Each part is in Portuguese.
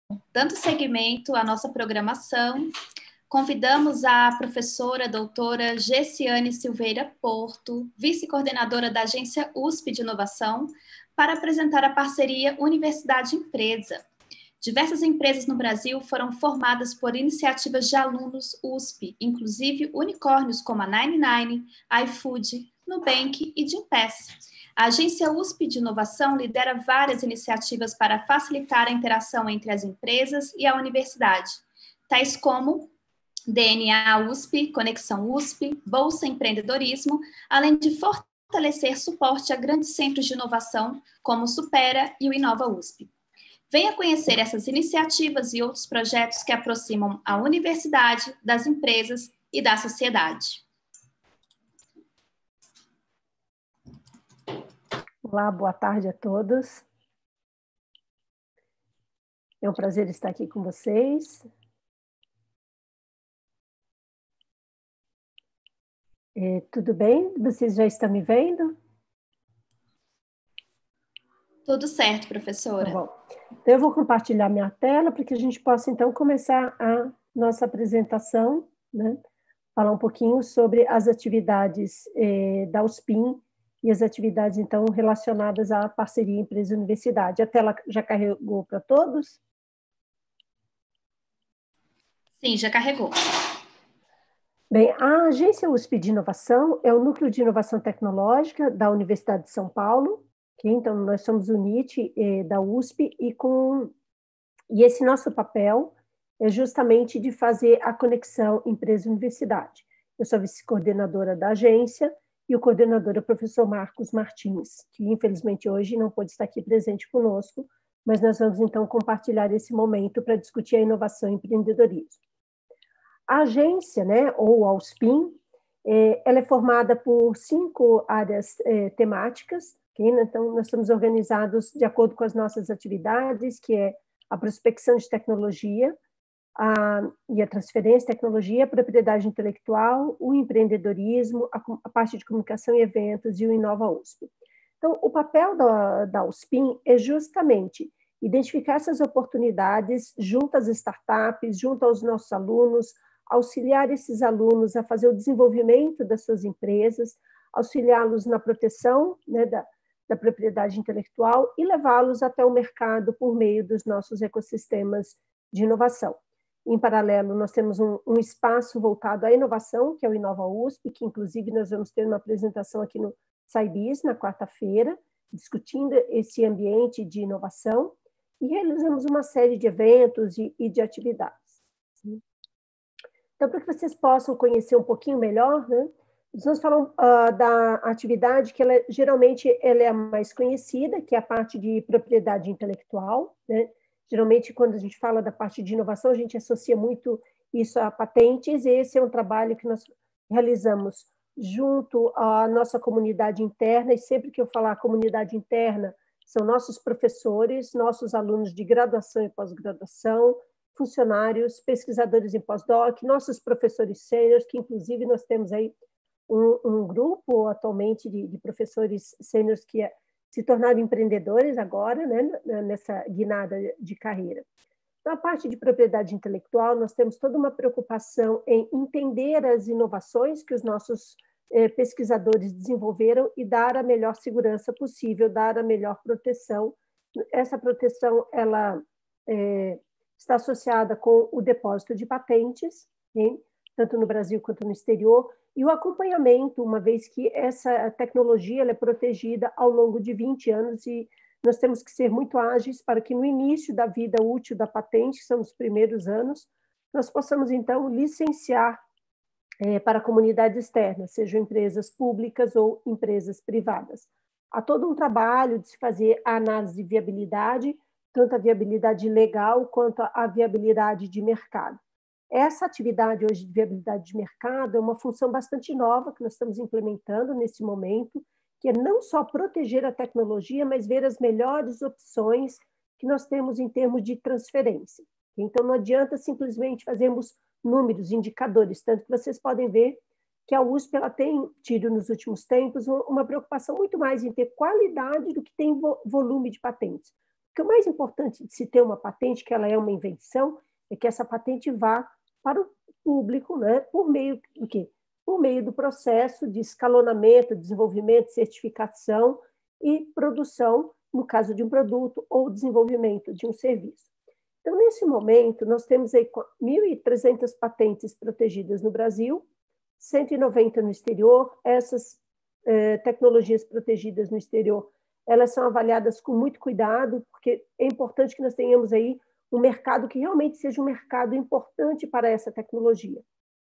Dando seguimento à nossa programação, convidamos a professora doutora Gessiane Silveira Porto, vice-coordenadora da Agência USP de Inovação, para apresentar a parceria Universidade-Empresa. Diversas empresas no Brasil foram formadas por iniciativas de alunos USP, inclusive unicórnios como a 99, iFood, Nubank e Gympass. A Agência USP de Inovação lidera várias iniciativas para facilitar a interação entre as empresas e a universidade, tais como DNA USP, Conexão USP, Bolsa Empreendedorismo, além de fortalecer suporte a grandes centros de inovação como o Supera e o Inova USP. Venha conhecer essas iniciativas e outros projetos que aproximam a universidade das empresas e da sociedade. Olá, boa tarde a todos. É um prazer estar aqui com vocês. Tudo bem? Vocês já estão me vendo? Tudo certo, professora. Tá bom. Então, eu vou compartilhar minha tela para que a gente possa, então, começar a nossa apresentação, né? Falar um pouquinho sobre as atividades da USPIN e as atividades, então, relacionadas à parceria empresa-universidade. A tela já carregou para todos? Sim, já carregou. Bem, a Agência USP de Inovação é o Núcleo de Inovação Tecnológica da Universidade de São Paulo, que então nós somos o NIT da USP, e esse nosso papel é justamente de fazer a conexão empresa-universidade. Eu sou vice-coordenadora da agência e o coordenador é o professor Marcos Martins, que infelizmente hoje não pôde estar aqui presente conosco, mas nós vamos então compartilhar esse momento para discutir a inovação e empreendedorismo. A agência, né, ou a USPIN, ela é formada por 5 áreas temáticas, okay? Então nós estamos organizados de acordo com as nossas atividades, que é a prospecção de tecnologia, e a transferência de tecnologia, a propriedade intelectual, o empreendedorismo, a parte de comunicação e eventos e o Inova USP. Então, o papel da USPIN é justamente identificar essas oportunidades junto às startups, junto aos nossos alunos, auxiliar esses alunos a fazer o desenvolvimento das suas empresas, auxiliá-los na proteção, né, da propriedade intelectual e levá-los até o mercado por meio dos nossos ecossistemas de inovação. Em paralelo, nós temos um espaço voltado à inovação, que é o Inova USP, que inclusive nós vamos ter uma apresentação aqui no SciBiz, na quarta-feira, discutindo esse ambiente de inovação, e realizamos uma série de eventos e de atividades. Então, para que vocês possam conhecer um pouquinho melhor, né, nós vamos falar da atividade que geralmente ela é a mais conhecida, que é a parte de propriedade intelectual, né? Geralmente, quando a gente fala da parte de inovação, a gente associa muito isso a patentes, e esse é um trabalho que nós realizamos junto à nossa comunidade interna, e sempre que eu falar comunidade interna, são nossos professores, nossos alunos de graduação e pós-graduação, funcionários, pesquisadores em pós-doc, nossos professores sêniores, que inclusive nós temos aí um grupo atualmente de professores sêniores que se tornaram empreendedores agora, né, nessa guinada de carreira. Na parte de propriedade intelectual, nós temos toda uma preocupação em entender as inovações que os nossos pesquisadores desenvolveram e dar a melhor segurança possível, dar a melhor proteção. Essa proteção, ela está associada com o depósito de patentes, hein? Tanto no Brasil quanto no exterior, e o acompanhamento, uma vez que essa tecnologia ela é protegida ao longo de 20 anos, e nós temos que ser muito ágeis para que no início da vida útil da patente, que são os primeiros anos, nós possamos, então, licenciar para a comunidade externa, sejam empresas públicas ou empresas privadas. Há todo um trabalho de se fazer a análise de viabilidade, tanto a viabilidade legal quanto a viabilidade de mercado. Essa atividade hoje de viabilidade de mercado é uma função bastante nova que nós estamos implementando nesse momento, que é não só proteger a tecnologia, mas ver as melhores opções que nós temos em termos de transferência. Então, não adianta simplesmente fazermos números, indicadores, tanto que vocês podem ver que a USP ela tem tido nos últimos tempos uma preocupação muito mais em ter qualidade do que tem volume de patentes. Porque o mais importante de se ter uma patente, que ela é uma invenção, é que essa patente vá para o público, né, por meio do quê? Por meio do processo de escalonamento, desenvolvimento, certificação e produção, no caso de um produto, ou desenvolvimento de um serviço. Então, nesse momento, nós temos aí 1.300 patentes protegidas no Brasil, 190 no exterior. Essas tecnologias protegidas no exterior, elas são avaliadas com muito cuidado, porque é importante que nós tenhamos aí um mercado que realmente seja um mercado importante para essa tecnologia.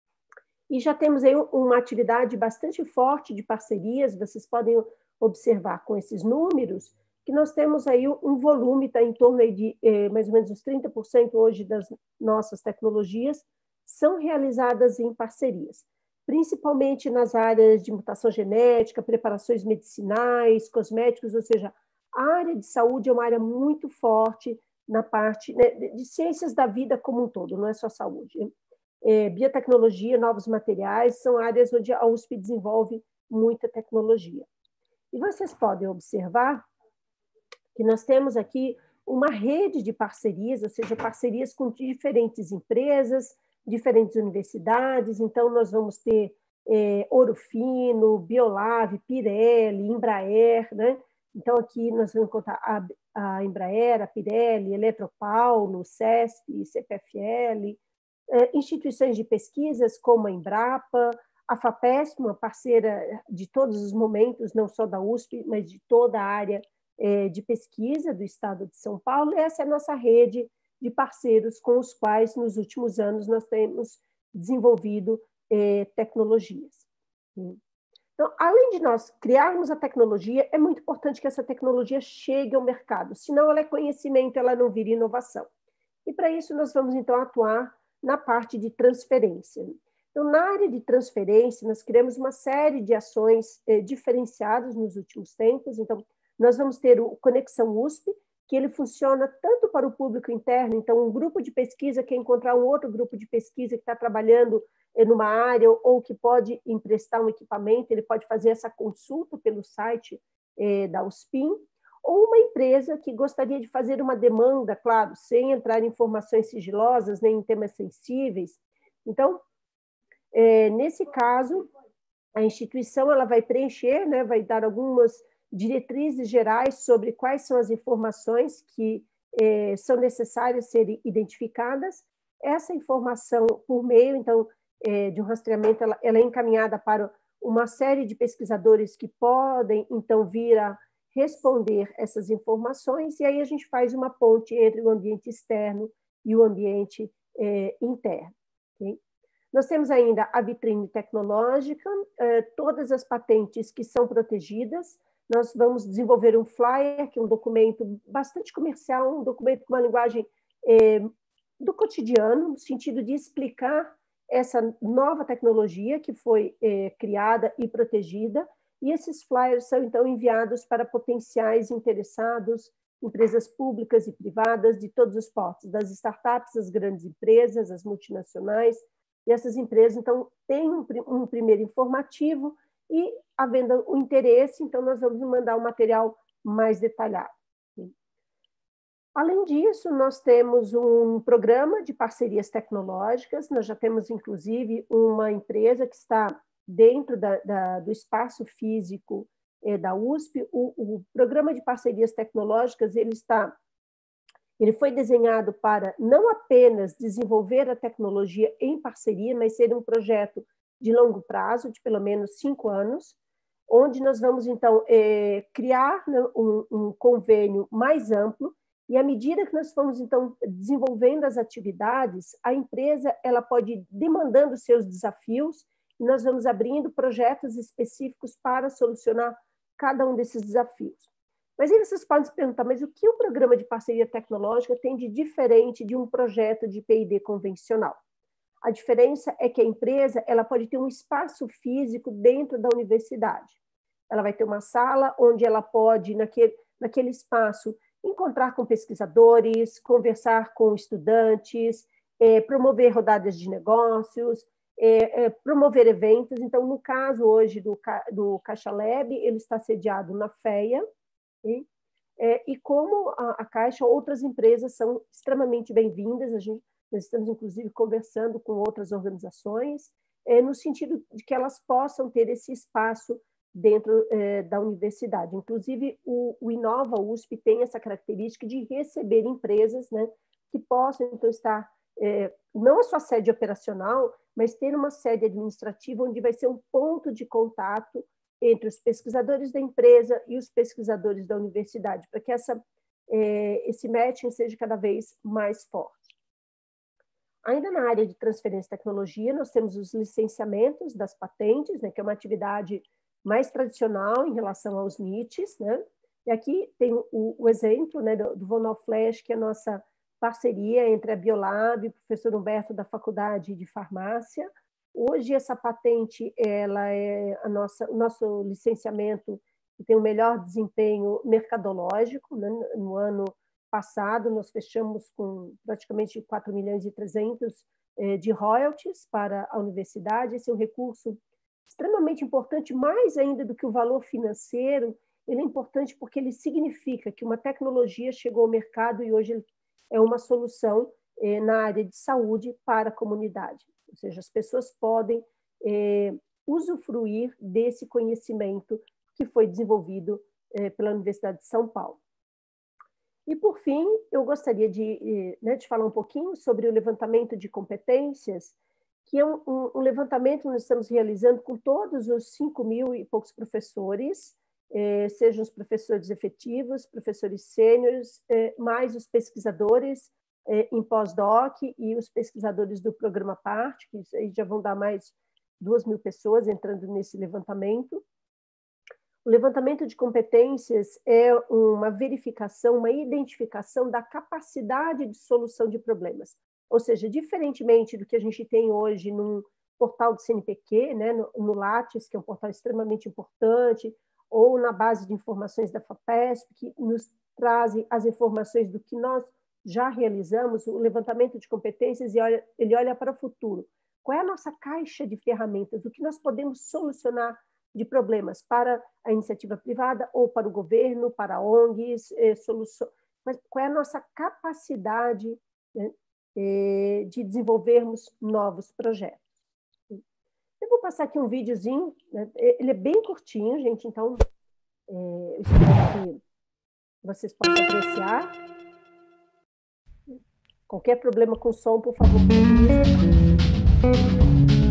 E já temos aí uma atividade bastante forte de parcerias, vocês podem observar com esses números, que nós temos aí um volume, está em torno aí de mais ou menos uns 30% hoje das nossas tecnologias são realizadas em parcerias, principalmente nas áreas de mutação genética, preparações medicinais, cosméticos, ou seja, a área de saúde é uma área muito forte na parte, né, de ciências da vida como um todo, não é só saúde. Biotecnologia, novos materiais, são áreas onde a USP desenvolve muita tecnologia. E vocês podem observar que nós temos aqui uma rede de parcerias, ou seja, parcerias com diferentes empresas, diferentes universidades. Então, nós vamos ter Ouro Fino, Biolave, Pirelli, Embraer, né? Então, aqui nós vamos encontrar a Embraer, a Pirelli, Eletropaulo, CESP, CPFL, instituições de pesquisas como a Embrapa, a FAPESP, uma parceira de todos os momentos, não só da USP, mas de toda a área de pesquisa do estado de São Paulo. Essa é a nossa rede de parceiros com os quais, nos últimos anos, nós temos desenvolvido tecnologias. Então, além de nós criarmos a tecnologia, é muito importante que essa tecnologia chegue ao mercado, senão ela é conhecimento, ela não vira inovação. E para isso nós vamos, então, atuar na parte de transferência. Então, na área de transferência, nós criamos uma série de ações diferenciadas nos últimos tempos. Então, nós vamos ter o Conexão USP, que ele funciona tanto para o público interno, então um grupo de pesquisa quer encontrar um outro grupo de pesquisa que está trabalhando numa área ou que pode emprestar um equipamento, ele pode fazer essa consulta pelo site da USPIM, ou uma empresa que gostaria de fazer uma demanda, claro, sem entrar em informações sigilosas, nem em temas sensíveis. Então, nesse caso, a instituição ela vai preencher, né, vai dar algumas diretrizes gerais sobre quais são as informações que são necessárias serem identificadas. Essa informação, por meio, então, de um rastreamento, ela é encaminhada para uma série de pesquisadores que podem, então, vir a responder essas informações, e aí a gente faz uma ponte entre o ambiente externo e o ambiente interno. Okay? Nós temos ainda a vitrine tecnológica, todas as patentes que são protegidas. Nós vamos desenvolver um flyer, que é um documento bastante comercial, um documento com uma linguagem do cotidiano, no sentido de explicar essa nova tecnologia que foi criada e protegida, e esses flyers são, então, enviados para potenciais interessados, empresas públicas e privadas de todos os portos, das startups, as grandes empresas, as multinacionais, e essas empresas, então, têm um primeiro informativo e, havendo o interesse, então, nós vamos mandar um material mais detalhado. Além disso, nós temos um programa de parcerias tecnológicas, nós já temos, inclusive, uma empresa que está dentro do espaço físico da USP. O programa de parcerias tecnológicas, ele foi desenhado para não apenas desenvolver a tecnologia em parceria, mas ser um projeto de longo prazo, de pelo menos 5 anos, onde nós vamos, então, criar um convênio mais amplo, e à medida que nós formos, então, desenvolvendo as atividades, a empresa ela pode ir demandando seus desafios, e nós vamos abrindo projetos específicos para solucionar cada um desses desafios. Mas aí vocês podem se perguntar, mas o que o programa de parceria tecnológica tem de diferente de um projeto de P&D convencional? A diferença é que a empresa ela pode ter um espaço físico dentro da universidade. Ela vai ter uma sala onde ela pode, naquele espaço, encontrar com pesquisadores, conversar com estudantes, promover rodadas de negócios, promover eventos. Então, no caso hoje do Caixa Lab, ele está sediado na FEA, e como a Caixa, outras empresas são extremamente bem-vindas. Nós estamos, inclusive, conversando com outras organizações, no sentido de que elas possam ter esse espaço dentro da universidade. Inclusive, o Inova USP tem essa característica de receber empresas, né, que possam, então, estar, não a sua sede operacional, mas ter uma sede administrativa onde vai ser um ponto de contato entre os pesquisadores da empresa e os pesquisadores da universidade, para que esse matching seja cada vez mais forte. Ainda na área de transferência de tecnologia, nós temos os licenciamentos das patentes, né, que é uma atividade mais tradicional em relação aos NITs, né? E aqui tem o exemplo, né, do Vonoflash, que é a nossa parceria entre a Biolab e o professor Humberto da Faculdade de Farmácia. Hoje, essa patente ela é o nosso licenciamento que tem o melhor desempenho mercadológico, né? No ano passado, nós fechamos com praticamente 4 milhões e 300 de royalties para a universidade. Esse é um recurso extremamente importante, mais ainda do que o valor financeiro. Ele é importante porque ele significa que uma tecnologia chegou ao mercado e hoje é uma solução na área de saúde para a comunidade. Ou seja, as pessoas podem usufruir desse conhecimento que foi desenvolvido pela Universidade de São Paulo. E, por fim, eu gostaria de falar um pouquinho sobre o levantamento de competências, que é um levantamento que nós estamos realizando com todos os 5.000 e poucos professores, sejam os professores efetivos, professores sêniores, mais os pesquisadores em pós-doc e os pesquisadores do programa PART, que aí já vão dar mais 2.000 pessoas entrando nesse levantamento. O levantamento de competências é uma verificação, uma identificação da capacidade de solução de problemas. Ou seja, diferentemente do que a gente tem hoje num portal do CNPq, né, no Lattes, que é um portal extremamente importante, ou na base de informações da FAPESP, que nos trazem as informações do que nós já realizamos. O levantamento de competências ele olha para o futuro. Qual é a nossa caixa de ferramentas? O que nós podemos solucionar de problemas para a iniciativa privada ou para o governo, para ONGs, mas qual é a nossa capacidade, né, de desenvolvermos novos projetos. Eu vou passar aqui um videozinho, né? Ele é bem curtinho, gente, então eu espero que vocês possam apreciar. Qualquer problema com som, por favor, me avisa.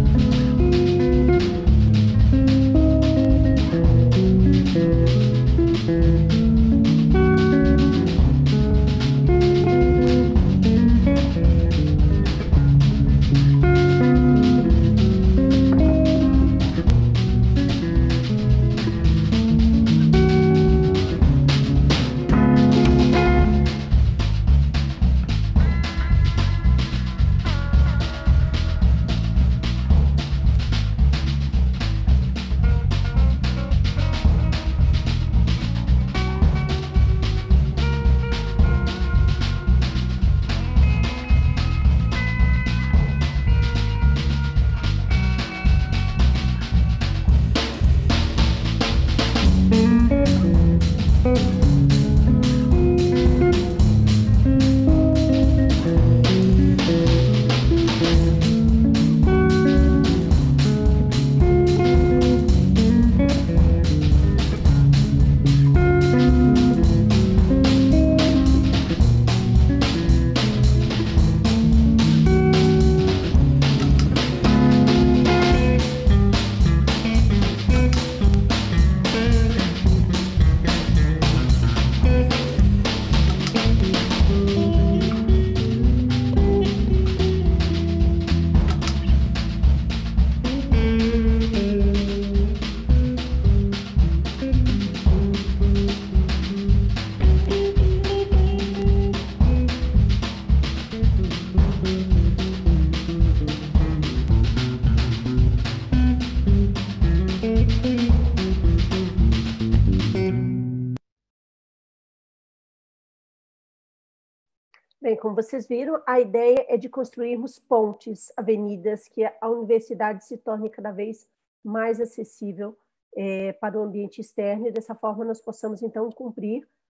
Bem, como vocês viram, a ideia é de construirmos pontes, avenidas, que a universidade se torne cada vez mais acessível para o ambiente externo, e dessa forma nós possamos, então, cumprir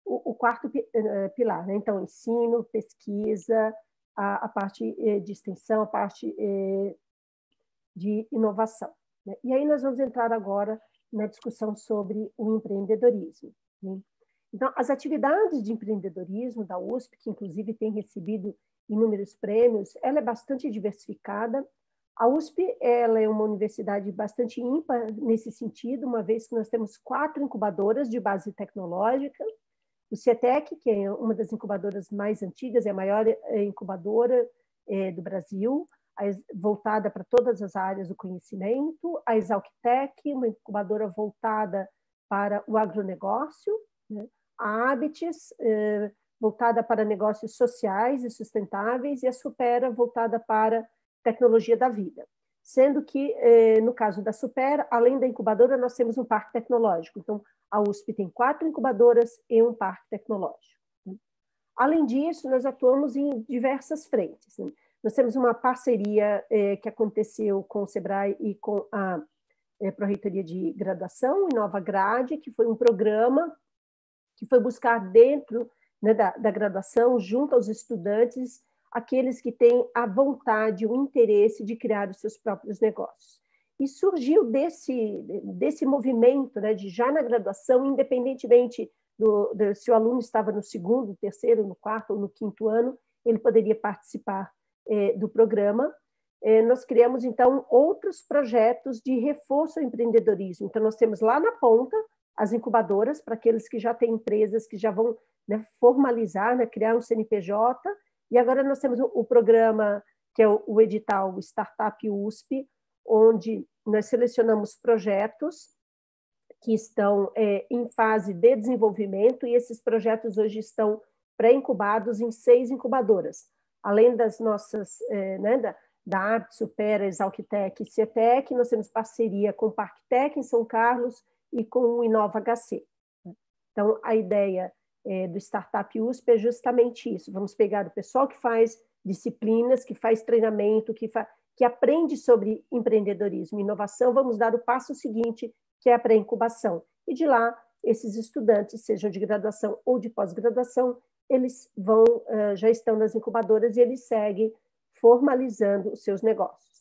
o quarto pilar, né? Então, ensino, pesquisa, a parte de extensão, a parte de inovação, né? E aí nós vamos entrar agora na discussão sobre o empreendedorismo, né? Então, as atividades de empreendedorismo da USP, que inclusive tem recebido inúmeros prêmios, ela é bastante diversificada. A USP ela é uma universidade bastante ímpar nesse sentido, uma vez que nós temos 4 incubadoras de base tecnológica. O CETEC, que é uma das incubadoras mais antigas, é a maior incubadora do Brasil, voltada para todas as áreas do conhecimento. A Exalctec, uma incubadora voltada para o agronegócio, né? A Habites, voltada para negócios sociais e sustentáveis, e a Supera, voltada para tecnologia da vida. Sendo que, no caso da Supera, além da incubadora, nós temos um parque tecnológico. Então, a USP tem 4 incubadoras e um parque tecnológico. Além disso, nós atuamos em diversas frentes. Nós temos uma parceria que aconteceu com o SEBRAE e com a Pró-Reitoria de Graduação, Inova Grade, que foi um programa que foi buscar dentro, né, da graduação, junto aos estudantes, aqueles que têm a vontade, o interesse de criar os seus próprios negócios. E surgiu desse movimento, né, de já na graduação, independentemente se o aluno estava no 2º, no 3º, no 4º ou no 5º ano, ele poderia participar do programa. Nós criamos, então, outros projetos de reforço ao empreendedorismo. Então, nós temos lá na ponta as incubadoras, para aqueles que já têm empresas que já vão, né, formalizar, né, criar um CNPJ. E agora nós temos o programa, que é o edital Startup USP, onde nós selecionamos projetos que estão em fase de desenvolvimento, e esses projetos hoje estão pré-incubados em 6 incubadoras. Além das nossas, né, da APT, Supera, Exalctec e CETEC, nós temos parceria com o Parktec em São Carlos e com o Inova HC. Então, a ideia do Startup USP é justamente isso. Vamos pegar o pessoal que faz disciplinas, que faz treinamento, que aprende sobre empreendedorismo e inovação, vamos dar o passo seguinte, que é a pré-incubação. E de lá, esses estudantes, sejam de graduação ou de pós-graduação, eles já estão nas incubadoras e eles seguem formalizando os seus negócios.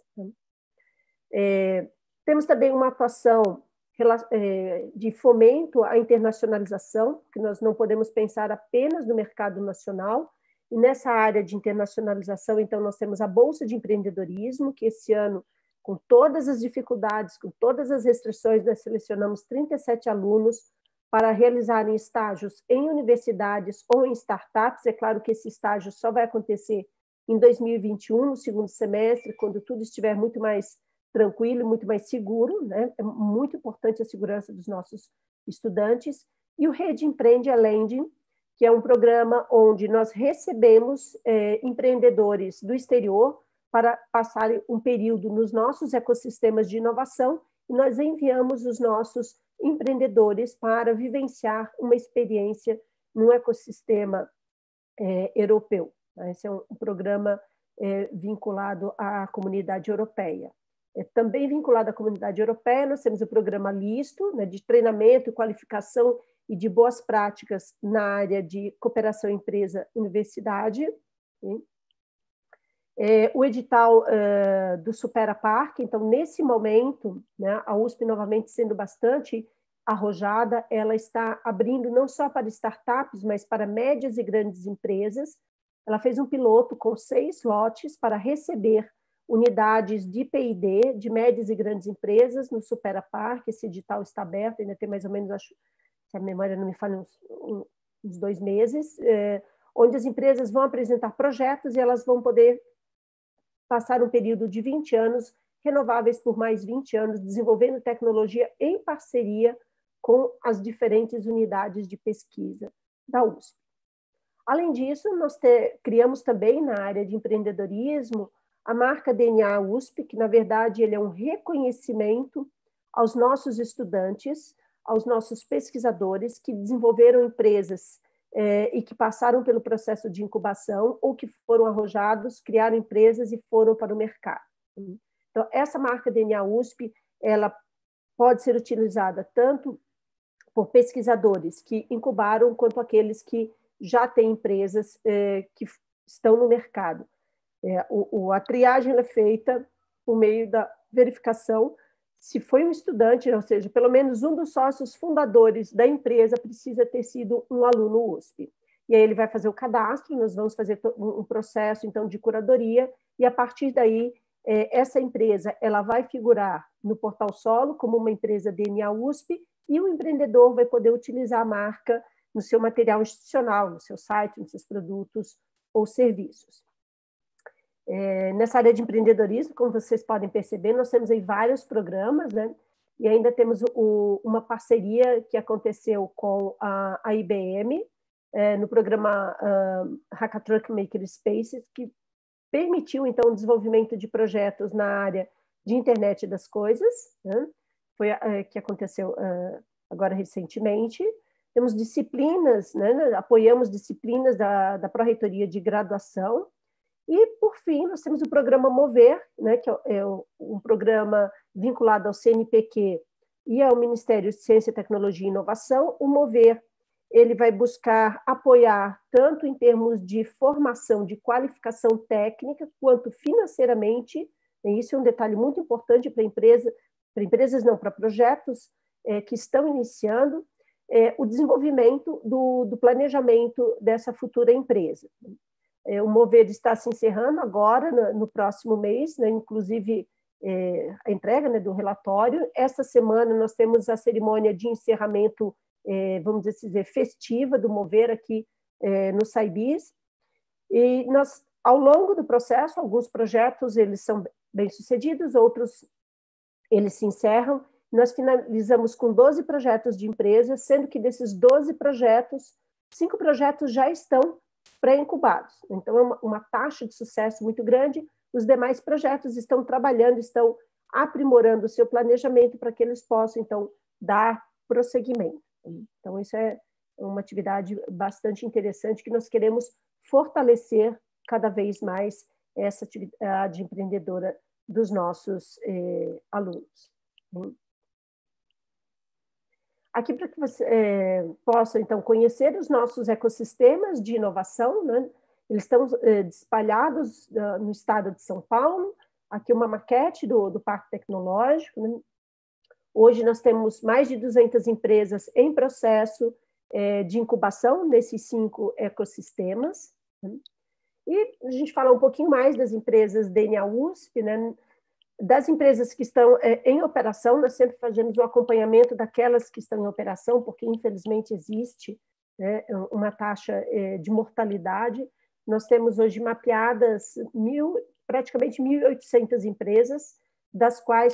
Temos também uma atuação de fomento à internacionalização, que nós não podemos pensar apenas no mercado nacional. E nessa área de internacionalização, então, nós temos a Bolsa de Empreendedorismo, que esse ano, com todas as dificuldades, com todas as restrições, nós selecionamos 37 alunos para realizarem estágios em universidades ou em startups. É claro que esse estágio só vai acontecer em 2021, no 2º semestre, quando tudo estiver muito mais tranquilo, muito mais seguro, né? É muito importante a segurança dos nossos estudantes. E o Rede Empreende a Lending, que é um programa onde nós recebemos empreendedores do exterior para passarem um período nos nossos ecossistemas de inovação, e nós enviamos os nossos empreendedores para vivenciar uma experiência num ecossistema europeu. Esse é um programa vinculado à comunidade europeia. Também vinculado à comunidade europeia, nós temos o programa Listo, né, de treinamento, qualificação e de boas práticas na área de cooperação empresa-universidade. O edital do Supera Parque. Então, nesse momento, né, a USP, novamente sendo bastante arrojada, ela está abrindo não só para startups, mas para médias e grandes empresas. Ela fez um piloto com 6 lotes para receber unidades de P&D, de médias e grandes empresas, no Supera Parque. Esse edital está aberto, ainda tem mais ou menos, acho, se a memória não me falha, uns 2 meses, onde as empresas vão apresentar projetos e elas vão poder passar um período de 20 anos, renováveis por mais 20 anos, desenvolvendo tecnologia em parceria com as diferentes unidades de pesquisa da USP. Além disso, nós criamos também na área de empreendedorismo a marca DNA USP, que na verdade ele é um reconhecimento aos nossos estudantes, aos nossos pesquisadores que desenvolveram empresas e que passaram pelo processo de incubação ou que foram arrojados, criaram empresas e foram para o mercado. Então, essa marca DNA USP, ela pode ser utilizada tanto por pesquisadores que incubaram, quanto aqueles que já têm empresas que estão no mercado. A triagem é feita por meio da verificação se foi um estudante, ou seja, pelo menos um dos sócios fundadores da empresa precisa ter sido um aluno USP. E aí ele vai fazer o cadastro, nós vamos fazer um processo, então, de curadoria, e a partir daí, essa empresa ela vai figurar no Portal Solo como uma empresa DNA USP, e o empreendedor vai poder utilizar a marca no seu material institucional, no seu site, nos seus produtos ou serviços. Nessa área de empreendedorismo, como vocês podem perceber, nós temos aí vários programas, né? E ainda temos uma parceria que aconteceu com a IBM, no programa Hackathon Makerspaces, que permitiu, então, o desenvolvimento de projetos na área de internet das coisas, né? Que aconteceu agora recentemente. Temos disciplinas, né? Apoiamos disciplinas da Pró-Reitoria de Graduação. E, por fim, nós temos o programa Mover, né? Que é um programa vinculado ao CNPq e ao Ministério de Ciência, Tecnologia e Inovação. O Mover ele vai buscar apoiar tanto em termos de formação, de qualificação técnica, quanto financeiramente, e isso é um detalhe muito importante para empresas não, para projetos que estão iniciando, o desenvolvimento do planejamento dessa futura empresa. O Mover está se encerrando agora, no próximo mês, né, inclusive a entrega, né, do relatório. Esta semana nós temos a cerimônia de encerramento, vamos dizer, festiva do Mover aqui no SciBis. E nós, ao longo do processo, alguns projetos eles são bem-sucedidos, outros eles se encerram. Nós finalizamos com 12 projetos de empresa, sendo que desses 12 projetos, 5 projetos já estão pré-incubados. Então, é uma taxa de sucesso muito grande. Os demais projetos estão trabalhando, estão aprimorando o seu planejamento para que eles possam, então, dar prosseguimento. Então, isso é uma atividade bastante interessante que nós queremos fortalecer cada vez mais essa atividade empreendedora dos nossos alunos. Aqui para que você possa, então, conhecer os nossos ecossistemas de inovação, né? Eles estão espalhados no estado de São Paulo. Aqui uma maquete do Parque Tecnológico, né? Hoje nós temos mais de 200 empresas em processo de incubação nesses 5 ecossistemas, né? E a gente fala um pouquinho mais das empresas DNA USP, né? Das empresas que estão em operação, nós sempre fazemos o acompanhamento daquelas que estão em operação, porque, infelizmente, existe, né, uma taxa de mortalidade. Nós temos hoje mapeadas praticamente 1.800 empresas, das quais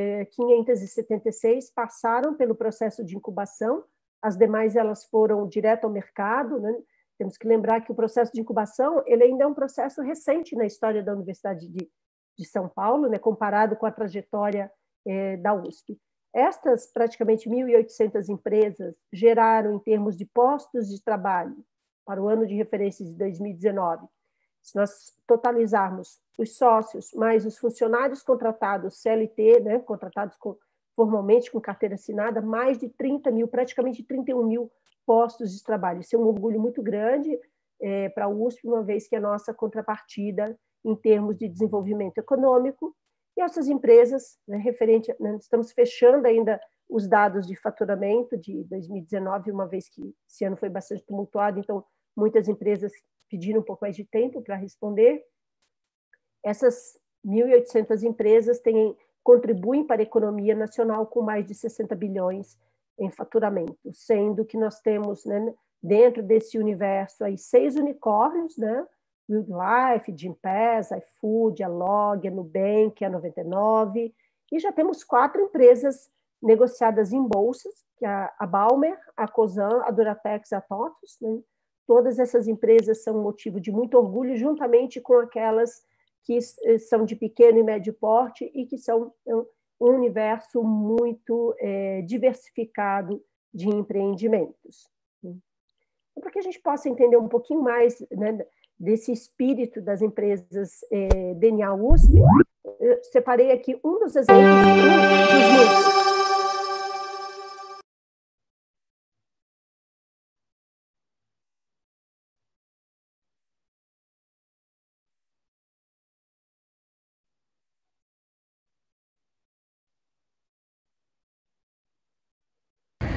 576 passaram pelo processo de incubação, as demais elas foram direto ao mercado, né? Temos que lembrar que o processo de incubação ele ainda é um processo recente na história da Universidade de São Paulo, né, comparado com a trajetória da USP. Estas praticamente 1.800 empresas geraram, em termos de postos de trabalho, para o ano de referência de 2019, se nós totalizarmos os sócios mais os funcionários contratados CLT, né, contratados formalmente com carteira assinada, mais de 30 mil, praticamente 31 mil postos de trabalho. Isso é um orgulho muito grande para a USP, uma vez que a nossa contrapartida em termos de desenvolvimento econômico, e essas empresas, né, estamos fechando ainda os dados de faturamento de 2019, uma vez que esse ano foi bastante tumultuado, então muitas empresas pediram um pouco mais de tempo para responder. Essas 1.800 empresas contribuem para a economia nacional com mais de 60 bilhões em faturamento, sendo que nós temos, né, dentro desse universo aí 6 unicórnios, né? Wildlife, Gympass, iFood, a Log, a Nubank, a 99, e já temos 4 empresas negociadas em bolsas, que é a Balmer, a Cosan, a Duratex e a TOTVS, né? Todas essas empresas são motivo de muito orgulho, juntamente com aquelas que são de pequeno e médio porte e que são um universo muito diversificado de empreendimentos. Para que a gente possa entender um pouquinho mais, né, desse espírito das empresas DNA USP, eu separei aqui um dos exemplos dos muitos.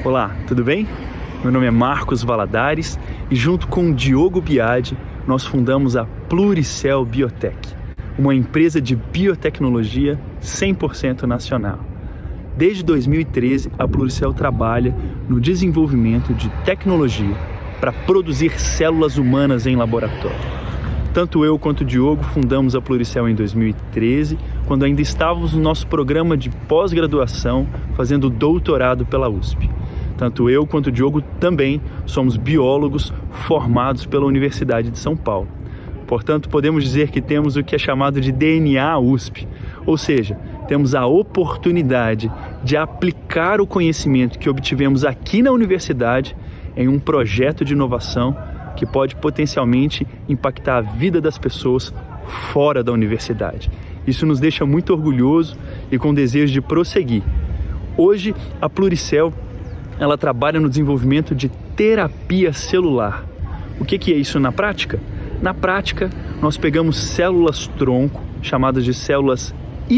Olá, tudo bem? Meu nome é Marcos Valadares e junto com o Diogo Biadi, nós fundamos a Pluricell Biotech, uma empresa de biotecnologia 100% nacional. Desde 2013, a Pluricell trabalha no desenvolvimento de tecnologia para produzir células humanas em laboratório. Tanto eu quanto o Diogo fundamos a Pluricell em 2013, quando ainda estávamos no nosso programa de pós-graduação, fazendo doutorado pela USP. Tanto eu quanto o Diogo também somos biólogos formados pela Universidade de São Paulo. Portanto, podemos dizer que temos o que é chamado de DNA USP, ou seja, temos a oportunidade de aplicar o conhecimento que obtivemos aqui na universidade em um projeto de inovação que pode potencialmente impactar a vida das pessoas fora da universidade. Isso nos deixa muito orgulhoso e com desejo de prosseguir. Hoje, a Pluricell, ela trabalha no desenvolvimento de terapia celular. O que é isso na prática? Na prática, nós pegamos células-tronco, chamadas de células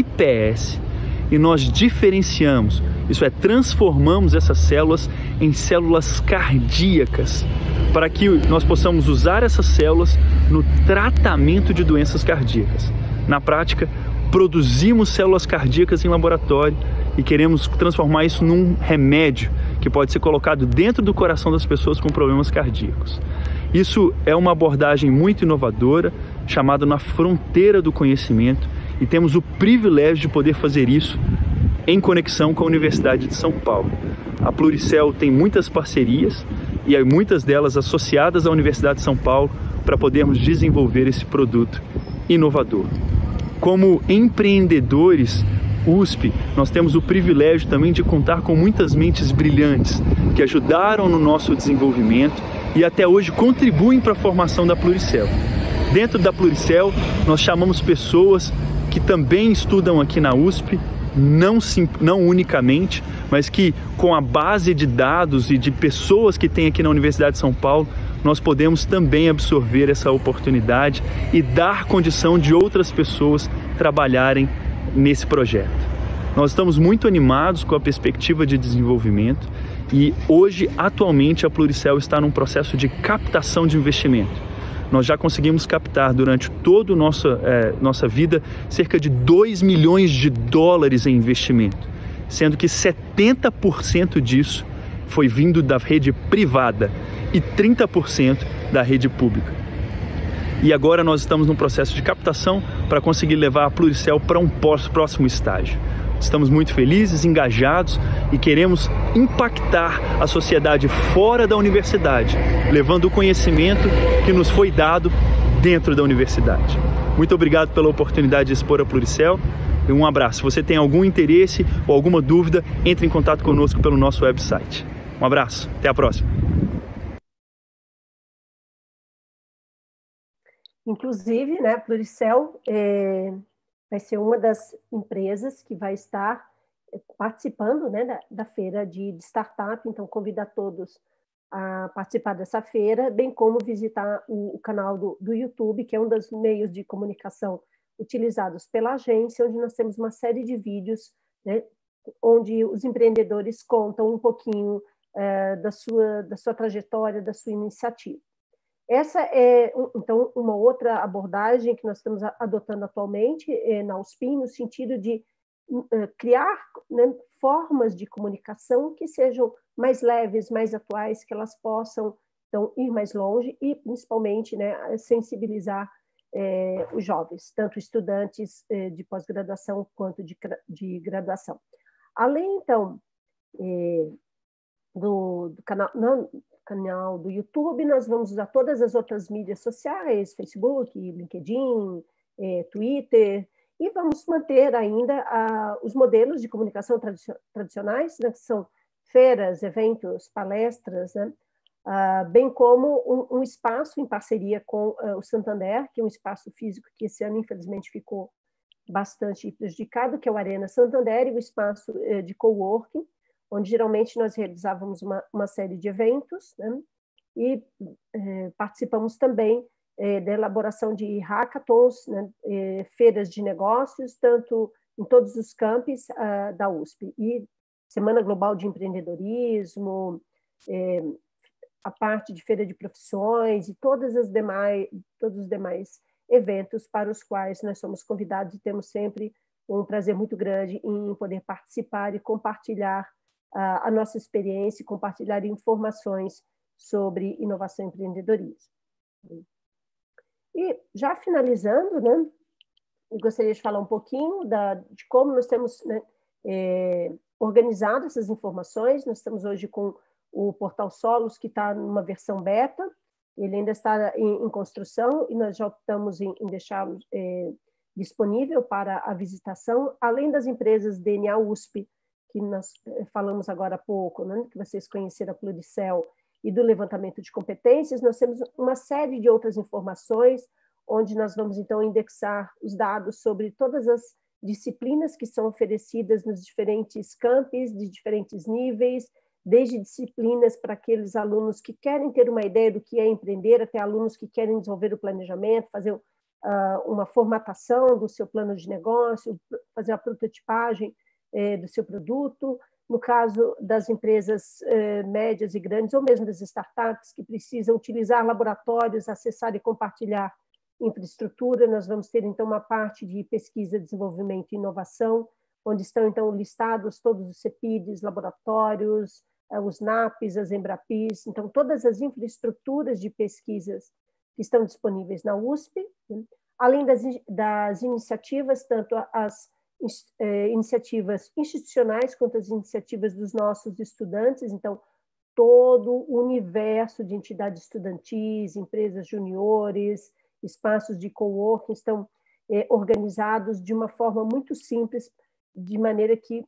iPS, e nós diferenciamos, isso é, transformamos essas células em células cardíacas, para que nós possamos usar essas células no tratamento de doenças cardíacas. Na prática, produzimos células cardíacas em laboratório e queremos transformar isso num remédio que pode ser colocado dentro do coração das pessoas com problemas cardíacos. Isso é uma abordagem muito inovadora, chamada na fronteira do conhecimento, e temos o privilégio de poder fazer isso em conexão com a Universidade de São Paulo. A Pluricell tem muitas parcerias, e muitas delas associadas à Universidade de São Paulo, para podermos desenvolver esse produto inovador. Como empreendedores USP, nós temos o privilégio também de contar com muitas mentes brilhantes que ajudaram no nosso desenvolvimento e até hoje contribuem para a formação da Pluricell. Dentro da Pluricell, nós chamamos pessoas que também estudam aqui na USP, não unicamente, mas que com a base de dados e de pessoas que tem aqui na Universidade de São Paulo, nós podemos também absorver essa oportunidade e dar condição de outras pessoas trabalharem nesse projeto. Nós estamos muito animados com a perspectiva de desenvolvimento e hoje, atualmente, a Pluricell está num processo de captação de investimento. Nós já conseguimos captar durante toda a nossa vida cerca de 2 milhões de dólares em investimento, sendo que 70% disso foi vindo da rede privada e 30% da rede pública. E agora nós estamos num processo de captação para conseguir levar a Pluricell para um próximo estágio. Estamos muito felizes, engajados e queremos impactar a sociedade fora da universidade, levando o conhecimento que nos foi dado dentro da universidade. Muito obrigado pela oportunidade de expor a Pluricell e um abraço. Se você tem algum interesse ou alguma dúvida, entre em contato conosco pelo nosso website. Um abraço, até a próxima. Inclusive, né, a Pluricell vai ser uma das empresas que vai estar participando, né, da feira de startup, então convido a todos a participar dessa feira, bem como visitar o canal do YouTube, que é um dos meios de comunicação utilizados pela agência, onde nós temos uma série de vídeos, né, onde os empreendedores contam um pouquinho da sua trajetória, da sua iniciativa. Essa é, então, uma outra abordagem que nós estamos adotando atualmente na USP, no sentido de criar, né, formas de comunicação que sejam mais leves, mais atuais, que elas possam, então, ir mais longe e, principalmente, né, sensibilizar os jovens, tanto estudantes de pós-graduação quanto de graduação. Além, então, do canal do YouTube, nós vamos usar todas as outras mídias sociais, Facebook, LinkedIn, Twitter, e vamos manter ainda os modelos de comunicação tradicionais, né, que são feiras, eventos, palestras, né, bem como um espaço em parceria com o Santander, que é um espaço físico que esse ano, infelizmente, ficou bastante prejudicado, que é o Arena Santander, e o espaço de coworking, onde geralmente nós realizávamos uma série de eventos, né? E participamos também da elaboração de hackathons, né? Feiras de negócios, tanto em todos os campos da USP. E Semana Global de Empreendedorismo, a parte de feira de profissões e todos os demais eventos para os quais nós somos convidados e temos sempre um prazer muito grande em poder participar e compartilhar a nossa experiência, compartilhar informações sobre inovação e empreendedorismo. E já finalizando, né, eu gostaria de falar um pouquinho de como nós temos, né, organizado essas informações. Nós estamos hoje com o portal Solos, que está numa versão beta, ele ainda está em construção e nós já optamos em deixá-lo disponível para a visitação, além das empresas DNA USP, que nós falamos agora há pouco, né, que vocês conheceram a Pluricel, e do levantamento de competências. Nós temos uma série de outras informações, onde nós vamos, então, indexar os dados sobre todas as disciplinas que são oferecidas nos diferentes campos, de diferentes níveis, desde disciplinas para aqueles alunos que querem ter uma ideia do que é empreender, até alunos que querem desenvolver o planejamento, fazer uma formatação do seu plano de negócio, fazer a prototipagem do seu produto. No caso das empresas médias e grandes, ou mesmo das startups que precisam utilizar laboratórios, acessar e compartilhar infraestrutura, nós vamos ter, então, uma parte de pesquisa, desenvolvimento e inovação, onde estão, então, listados todos os CEPIDs, laboratórios, os NAPs, as Embrapis, então, todas as infraestruturas de pesquisas que estão disponíveis na USP, né? Além das iniciativas, tanto as iniciativas institucionais quanto as iniciativas dos nossos estudantes, então, todo o universo de entidades estudantis, empresas juniores, espaços de coworking estão organizados de uma forma muito simples, de maneira que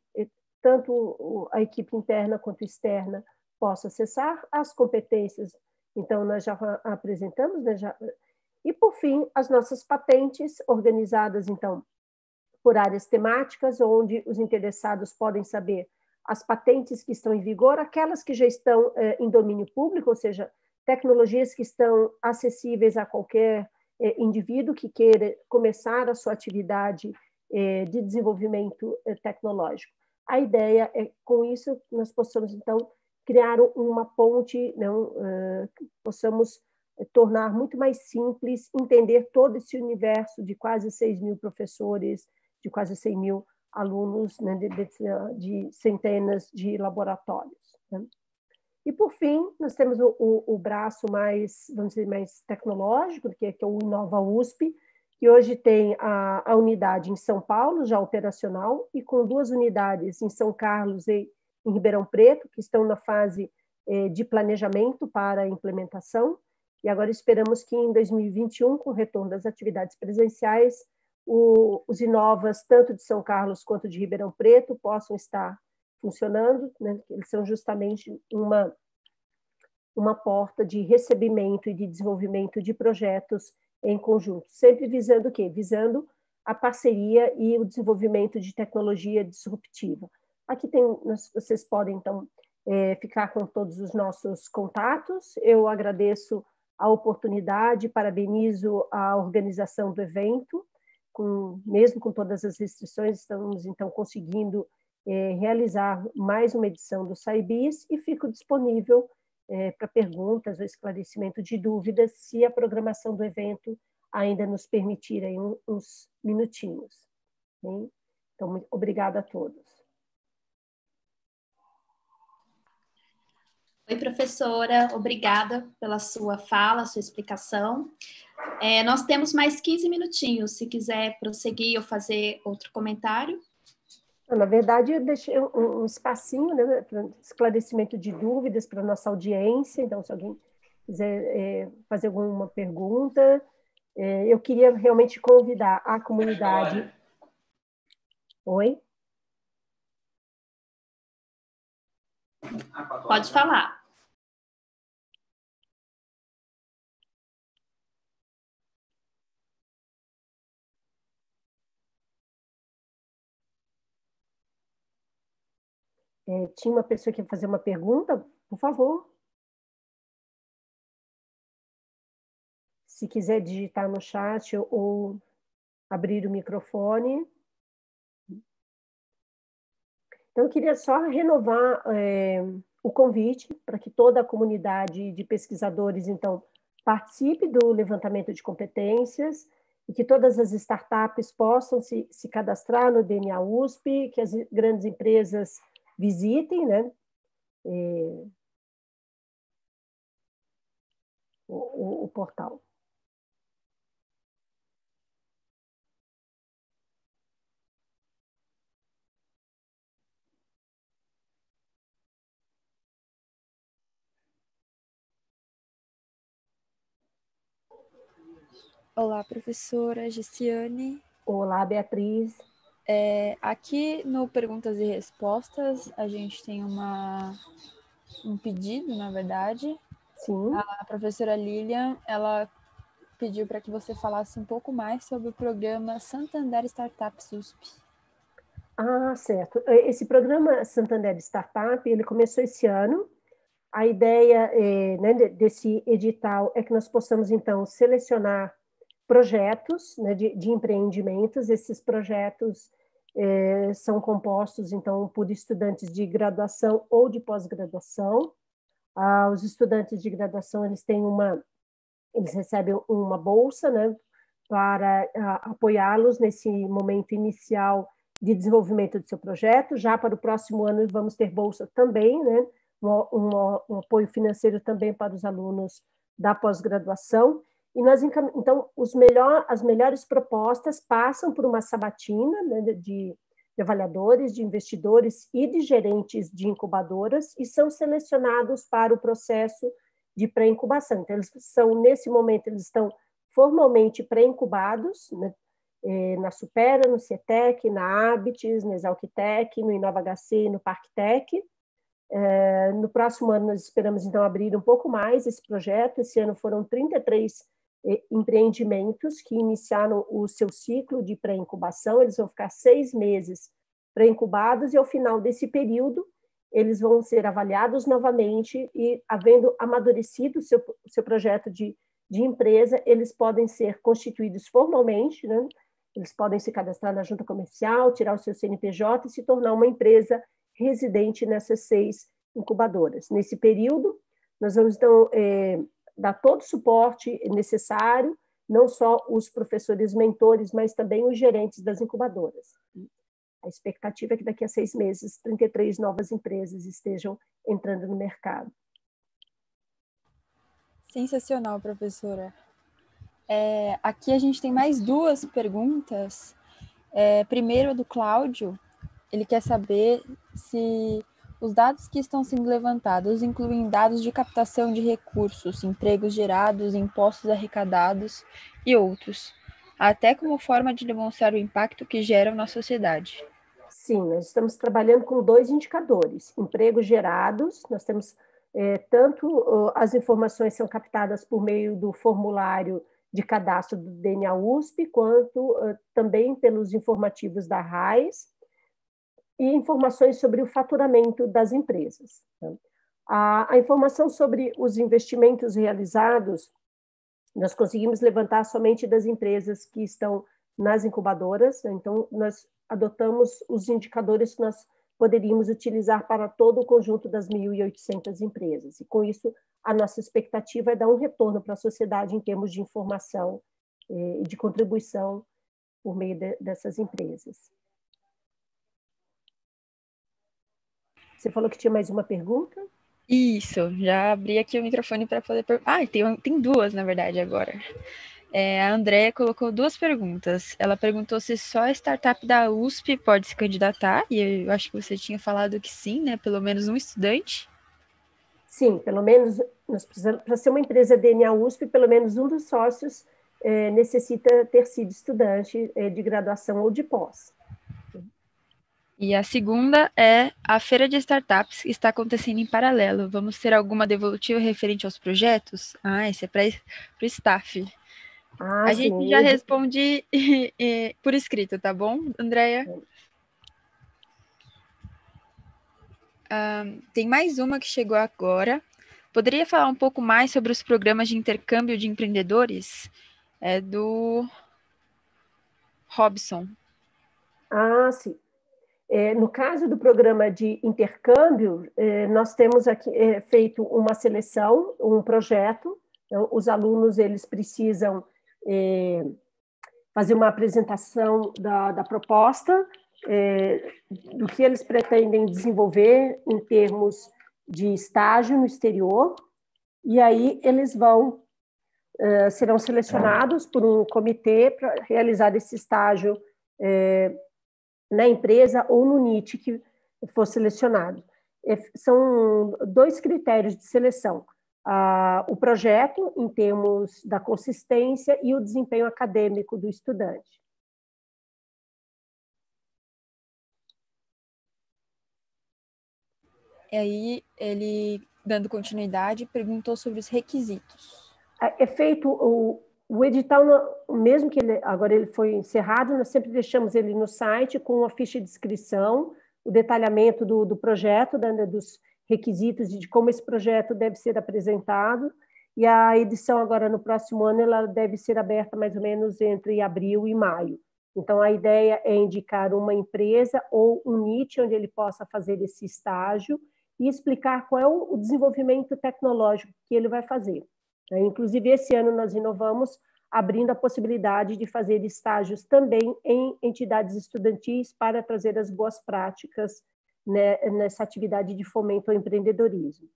tanto a equipe interna quanto externa possa acessar as competências. Então, nós já apresentamos, né, e, por fim, as nossas patentes organizadas, então, por áreas temáticas, onde os interessados podem saber as patentes que estão em vigor, aquelas que já estão em domínio público, ou seja, tecnologias que estão acessíveis a qualquer indivíduo que queira começar a sua atividade de desenvolvimento tecnológico. A ideia é, com isso, nós possamos, então, criar uma ponte, não, possamos tornar muito mais simples, entender todo esse universo de quase 6 mil professores, de quase 100 mil alunos, né, de centenas de laboratórios. Né? E, por fim, nós temos o braço mais, vamos dizer, mais tecnológico, que é o Inova USP, que hoje tem a unidade em São Paulo, já operacional, e com 2 unidades em São Carlos e em Ribeirão Preto, que estão na fase de planejamento para a implementação. E agora esperamos que em 2021, com o retorno das atividades presenciais, os Inovas, tanto de São Carlos quanto de Ribeirão Preto, possam estar funcionando, né? Eles são justamente uma porta de recebimento e de desenvolvimento de projetos em conjunto, sempre visando o quê? Visando a parceria e o desenvolvimento de tecnologia disruptiva. Aqui vocês podem, então, ficar com todos os nossos contatos. Eu agradeço a oportunidade, parabenizo a organização do evento, mesmo com todas as restrições, estamos, então, conseguindo realizar mais uma edição do SciBis e fico disponível para perguntas ou esclarecimento de dúvidas, se a programação do evento ainda nos permitir aí uns minutinhos. Hein? Então, muito obrigada a todos. Oi, professora, obrigada pela sua fala, sua explicação. Nós temos mais 15 minutinhos, se quiser prosseguir ou fazer outro comentário. Na verdade, eu deixei um espacinho, né, para esclarecimento de dúvidas para a nossa audiência, então, se alguém quiser fazer alguma pergunta, eu queria realmente convidar a comunidade... Oi? Pode falar. Tinha uma pessoa que ia fazer uma pergunta, por favor. Se quiser digitar no chat ou abrir o microfone. Então, eu queria só renovar o convite para que toda a comunidade de pesquisadores, então, participe do levantamento de competências e que todas as startups possam se cadastrar no DNA USP, que as grandes empresas visitem, né, o portal. Olá, professora Gessiane. Olá, Beatriz. Aqui no Perguntas e Respostas, a gente tem um pedido, na verdade. Sim. A professora Lilian, ela pediu para que você falasse um pouco mais sobre o programa Santander Startups USP. Ah, certo. Esse programa Santander Startup, ele começou esse ano. A ideia né, desse edital é que nós possamos, então, selecionar projetos, né, de empreendimentos. Esses projetos são compostos, então, por estudantes de graduação ou de pós-graduação. Os estudantes de graduação, eles recebem uma bolsa, né, para apoiá-los nesse momento inicial de desenvolvimento do seu projeto. Já para o próximo ano, vamos ter bolsa também, né, um apoio financeiro também para os alunos da pós-graduação. E nós, então, as melhores propostas passam por uma sabatina, né, de avaliadores, de investidores e de gerentes de incubadoras e são selecionados para o processo de pré-incubação. Então, nesse momento, eles estão formalmente pré-incubados, né, na Supera, no CETEC, na Habites, na Exalquitec, no InovaHC e no ParkTech. No próximo ano, nós esperamos, então, abrir um pouco mais esse projeto. Esse ano foram 33 empreendimentos que iniciaram o seu ciclo de pré-incubação. Eles vão ficar 6 meses pré-incubados e, ao final desse período, eles vão ser avaliados novamente e, havendo amadurecido o seu projeto de empresa, eles podem ser constituídos formalmente, né? Eles podem se cadastrar na junta comercial, tirar o seu CNPJ e se tornar uma empresa residente nessas 6 incubadoras. Nesse período, nós vamos, então, dar todo o suporte necessário, não só os professores mentores, mas também os gerentes das incubadoras. A expectativa é que daqui a 6 meses, 33 novas empresas estejam entrando no mercado. Sensacional, professora. Aqui a gente tem mais 2 perguntas. Primeiro, a do Cláudio. Ele quer saber se os dados que estão sendo levantados incluem dados de captação de recursos, empregos gerados, impostos arrecadados e outros, até como forma de demonstrar o impacto que geram na sociedade. Sim, nós estamos trabalhando com 2 indicadores. Empregos gerados, nós temos tanto as informações são captadas por meio do formulário de cadastro do DNA USP, quanto também pelos informativos da RAIS, e informações sobre o faturamento das empresas. A informação sobre os investimentos realizados, nós conseguimos levantar somente das empresas que estão nas incubadoras, então nós adotamos os indicadores que nós poderíamos utilizar para todo o conjunto das 1.800 empresas. E com isso, a nossa expectativa é dar um retorno para a sociedade em termos de informação e de contribuição por meio dessas empresas. Você falou que tinha mais uma pergunta? Isso, já abri aqui o microfone para poder... tem 2, na verdade, agora. A Andréia colocou 2 perguntas. Ela perguntou se só a startup da USP pode se candidatar, e eu acho que você tinha falado que sim, né? Pelo menos um estudante. Sim, pelo menos, nós precisamos, para ser uma empresa DNA USP, pelo menos um dos sócios necessita ter sido estudante de graduação ou de pós. E a segunda é a feira de startups que está acontecendo em paralelo. Vamos ter alguma devolutiva referente aos projetos? Esse é para o staff. A gente já responde por escrito, tá bom, Andréia? Tem mais uma que chegou agora. Poderia falar um pouco mais sobre os programas de intercâmbio de empreendedores? É do Robson. Sim. No caso do programa de intercâmbio, nós temos aqui feito uma seleção, um projeto. Então, os alunos eles precisam fazer uma apresentação da proposta, do que eles pretendem desenvolver em termos de estágio no exterior, e aí eles serão selecionados por um comitê para realizar esse estágio na empresa ou no NIT que for selecionado. São 2 critérios de seleção: o projeto, em termos da consistência, e o desempenho acadêmico do estudante. E aí, ele, dando continuidade, perguntou sobre os requisitos. É feito o edital, mesmo que agora ele foi encerrado, nós sempre deixamos ele no site com a ficha de inscrição, o detalhamento do projeto, dos requisitos de como esse projeto deve ser apresentado, e a edição agora no próximo ano ela deve ser aberta mais ou menos entre abril e maio. Então, a ideia é indicar uma empresa ou um NIT onde ele possa fazer esse estágio e explicar qual é o desenvolvimento tecnológico que ele vai fazer. Inclusive, esse ano nós inovamos, abrindo a possibilidade de fazer estágios também em entidades estudantis para trazer as boas práticas, né, nessa atividade de fomento ao empreendedorismo.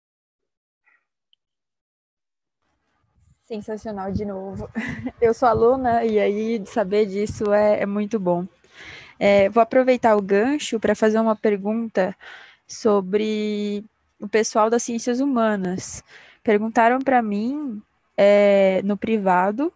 Sensacional de novo. Eu sou aluna e aí saber disso é muito bom. Vou aproveitar o gancho para fazer uma pergunta sobre o pessoal das ciências humanas. Perguntaram para mim, no privado,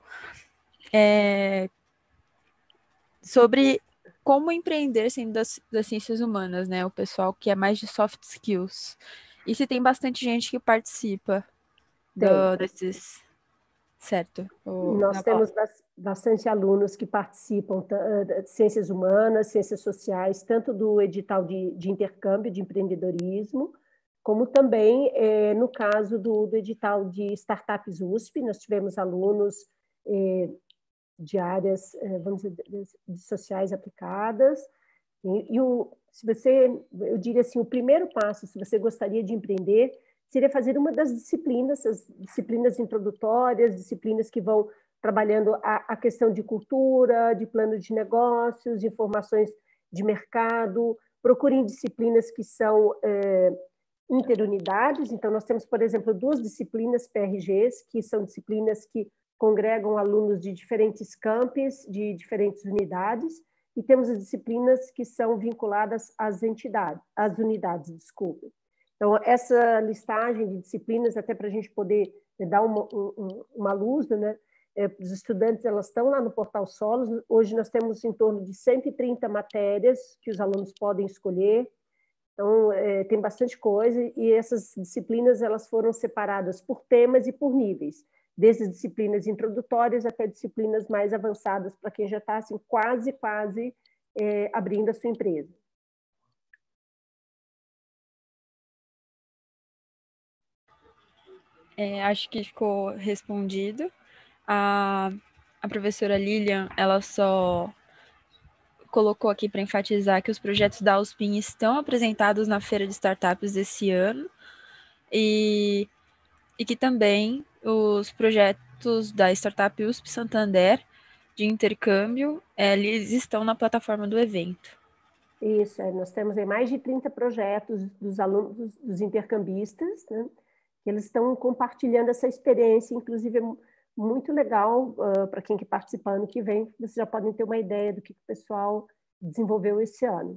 sobre como empreender sendo das ciências humanas, né? O pessoal que é mais de soft skills. E se tem bastante gente que participa desses... Certo. Nós temos bastante alunos que participam de ciências humanas, ciências sociais, tanto do edital de intercâmbio de empreendedorismo, como também no caso do edital de startups USP. Nós tivemos alunos de áreas, vamos dizer, de sociais aplicadas. Eu diria assim, o primeiro passo, se você gostaria de empreender, seria fazer uma das disciplinas, as disciplinas introdutórias, disciplinas que vão trabalhando a questão de cultura, de plano de negócios, de informações de mercado. Procurem disciplinas que são interunidades. Então, nós temos, por exemplo, 2 disciplinas PRGs, que são disciplinas que congregam alunos de diferentes campos, de diferentes unidades, e temos as disciplinas que são vinculadas às unidades, desculpe. Então, essa listagem de disciplinas, até para a gente poder dar uma luz, né? Os estudantes, elas estão lá no portal Solos. Hoje nós temos em torno de 130 matérias que os alunos podem escolher. Então, tem bastante coisa, e essas disciplinas elas foram separadas por temas e por níveis, desde disciplinas introdutórias até disciplinas mais avançadas, para quem já está assim, quase abrindo a sua empresa. Acho que ficou respondido. A professora Lilian, ela só colocou aqui para enfatizar que os projetos da USP estão apresentados na Feira de Startups desse ano e que também os projetos da Startup USP Santander de intercâmbio, eles estão na plataforma do evento. Isso, nós temos mais de 30 projetos dos alunos, dos intercambistas, né? Que eles estão compartilhando essa experiência, inclusive é muito legal para quem que participa ano que vem, vocês já podem ter uma ideia do que o pessoal desenvolveu esse ano.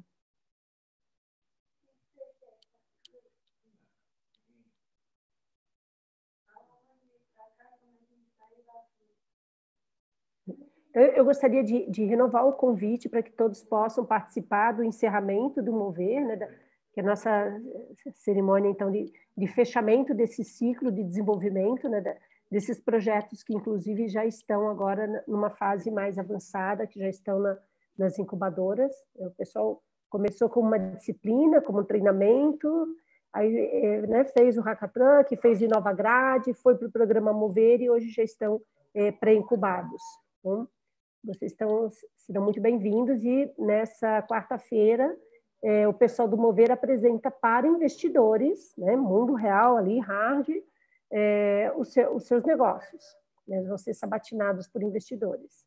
Eu gostaria de renovar o convite para que todos possam participar do encerramento do Mover, né, que é a nossa cerimônia, então, de fechamento desse ciclo de desenvolvimento, né, desses projetos que, inclusive, já estão agora numa fase mais avançada, que já estão nas incubadoras. O pessoal começou com uma disciplina, como um treinamento, aí, né, fez o Hackathon, que fez Inova Grade, foi para o programa Mover e hoje já estão pré-incubados. Então, Vocês serão muito bem-vindos e nessa quarta-feira o pessoal do Mover apresenta para investidores, né, mundo real ali, hard, os seus negócios. Né, vão ser sabatinados por investidores.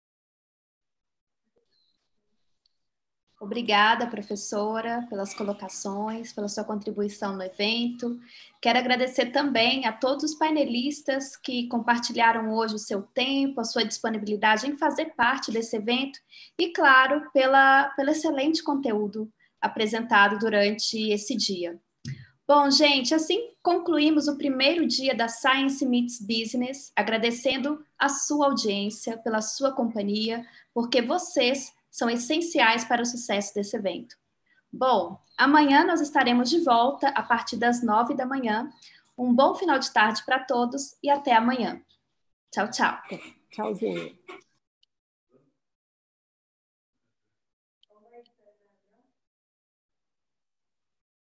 Obrigada, professora, pelas colocações, pela sua contribuição no evento. Quero agradecer também a todos os painelistas que compartilharam hoje o seu tempo, a sua disponibilidade em fazer parte desse evento e, claro, pelo excelente conteúdo apresentado durante esse dia. Bom, gente, assim concluímos o primeiro dia da Science Meets Business, agradecendo a sua audiência, pela sua companhia, porque vocês são essenciais para o sucesso desse evento. Bom, amanhã nós estaremos de volta a partir das 9 da manhã. Um bom final de tarde para todos e até amanhã. Tchau, tchau. Tchauzinho.